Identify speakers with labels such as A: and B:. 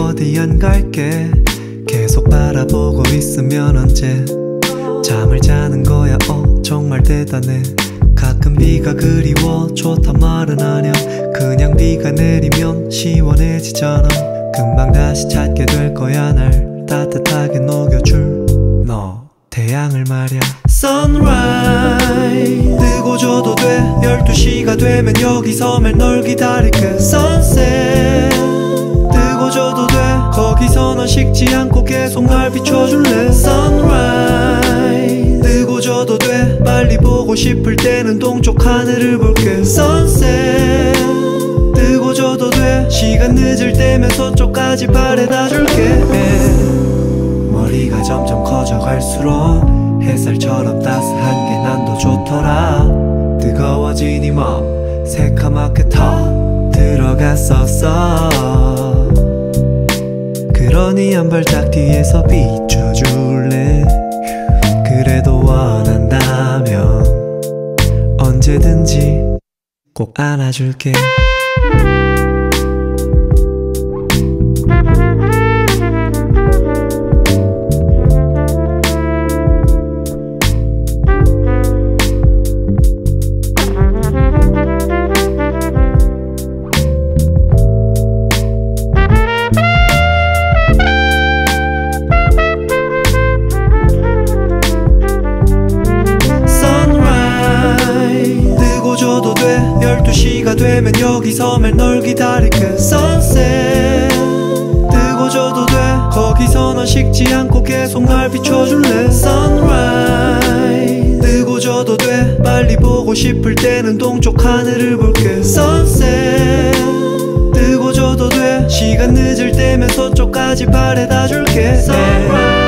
A: 어디 안 갈게. 계속 바라보고 있으면 언제 잠을 자는 거야. 정말 대단해. 가끔 비가 그리워 좋단 말은 아냐. 그냥 비가 내리면 시원해지잖아. 금방 다시 찾게 될 거야. 날 따뜻하게 녹여줄 너 태양을 말야. Sunrise 뜨고 져도 돼. 12시가 되면 여기서 매일 널 기다릴게. Sunset 뜨고 져도 돼. 거기서 넌 식지 않고 계속 날 비춰줄래. Sunrise 뜨고 져도 돼. 빨리 보고 싶을 때는 동쪽 하늘을 볼게. Sunset 뜨고 져도 돼. 시간 늦을 때면 서쪽까지 바래다 줄게. 머리가 점점 커져갈수록 햇살처럼 따스한 게 난 더 좋더라. 뜨거워진 이 몸 새카맣게 터 들어갔었어. 그러니 한 발짝 뒤에서 비춰줄래. 그래도 원한다면 언제든지 꼭 안아줄게. 져도 돼. 12시가 되면 여기서 매일 널 기다릴게. Sunset 뜨고 져도 돼. 거기서 넌 식지 않고 계속 날 비춰줄래. Sunrise 뜨고 져도 돼. 빨리 보고 싶을 때는 동쪽 하늘을 볼게. Sunset 뜨고 져도 돼. 시간 늦을 때면 서쪽까지 바래다 줄게. Sunrise